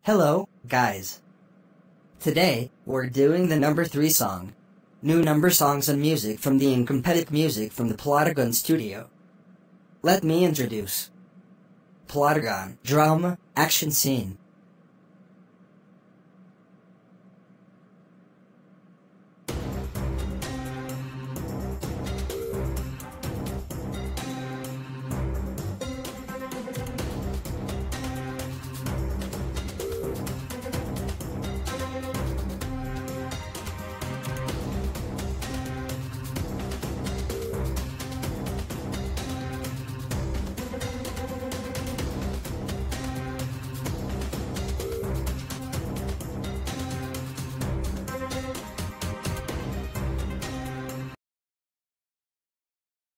Hello, guys. Today, we're doing the number 3 song. New number songs and music from the incomplete music from the Plotagon studio. Let me introduce Plotagon Drama Action Scene.